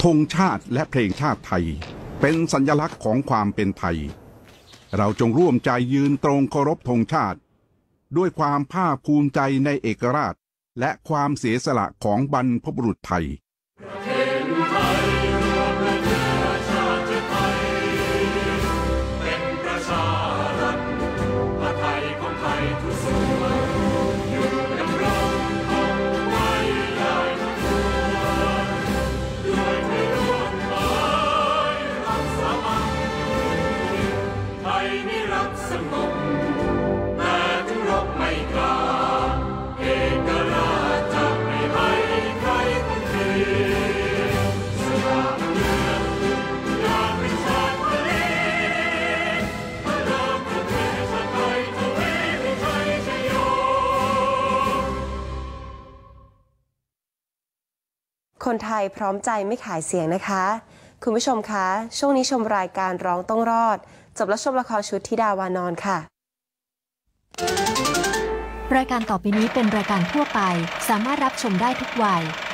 ธงชาติและเพลงชาติไทยเป็นสัญลักษณ์ของความเป็นไทยเราจงร่วมใจยืนตรงเคารพธงชาติด้วยความภาคภูมิใจในเอกราชและความเสียสละของบรรพบุรุษไทยคนไทยพร้อมใจไม่ขายเสียงนะคะคุณผู้ชมคะช่วงนี้ชมรายการร้องต้องรอดจบแล้วชมละครชุดธิดาวานอนค่ะรายการต่อไปนี้เป็นรายการทั่วไปสามารถรับชมได้ทุกวัย